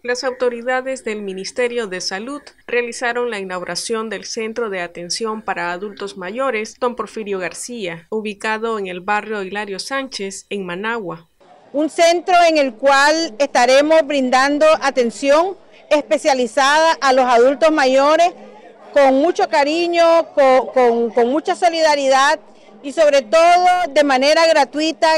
Las autoridades del Ministerio de Salud realizaron la inauguración del Centro de Atención para Adultos Mayores Don Porfirio García, ubicado en el barrio Hilario Sánchez, en Managua. Un centro en el cual estaremos brindando atención especializada a los adultos mayores con mucho cariño, con mucha solidaridad y sobre todo de manera gratuita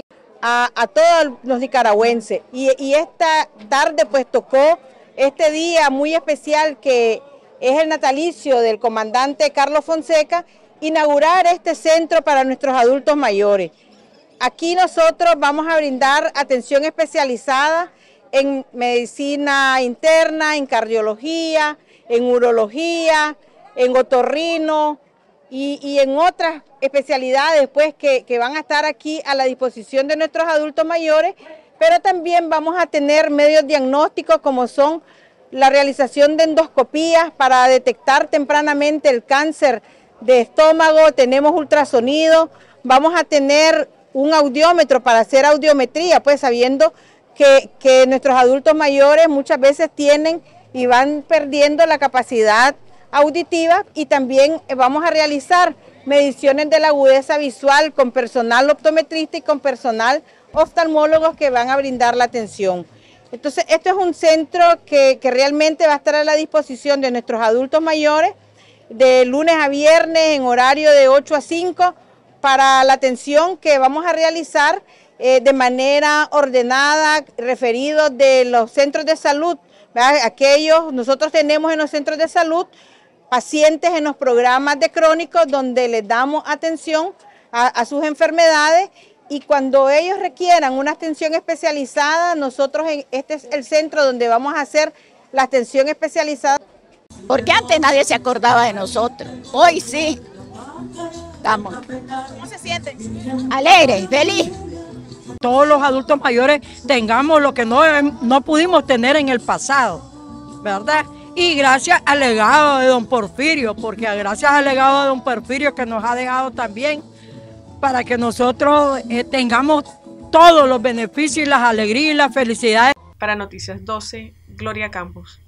a todos los nicaragüenses. Y esta tarde pues tocó este día muy especial que es el natalicio del comandante Carlos Fonseca, inaugurar este centro para nuestros adultos mayores. Aquí nosotros vamos a brindar atención especializada en medicina interna, en cardiología, en urología, en otorrino y en otras especialidades pues, que van a estar aquí a la disposición de nuestros adultos mayores, pero también vamos a tener medios diagnósticos como son la realización de endoscopías para detectar tempranamente el cáncer de estómago, tenemos ultrasonido, vamos a tener un audiómetro para hacer audiometría, pues sabiendo que nuestros adultos mayores muchas veces tienen y van perdiendo la capacidad auditiva, y también vamos a realizar mediciones de la agudeza visual con personal optometrista y con personal oftalmólogos que van a brindar la atención. Entonces, este es un centro que realmente va a estar a la disposición de nuestros adultos mayores de lunes a viernes en horario de 8 a 5 para la atención que vamos a realizar de manera ordenada, referidos de los centros de salud, ¿verdad? Nosotros tenemos en los centros de salud pacientes en los programas de crónicos donde les damos atención a sus enfermedades, y cuando ellos requieran una atención especializada, nosotros este es el centro donde vamos a hacer la atención especializada. Porque antes nadie se acordaba de nosotros, hoy sí. Estamos. ¿Cómo se siente? Alegre, feliz. Todos los adultos mayores tengamos lo que no pudimos tener en el pasado, ¿verdad? Y gracias al legado de don Porfirio, porque gracias al legado de don Porfirio que nos ha dejado también para que nosotros tengamos todos los beneficios y las alegrías y las felicidades. Para Noticias 12, Gloria Campos.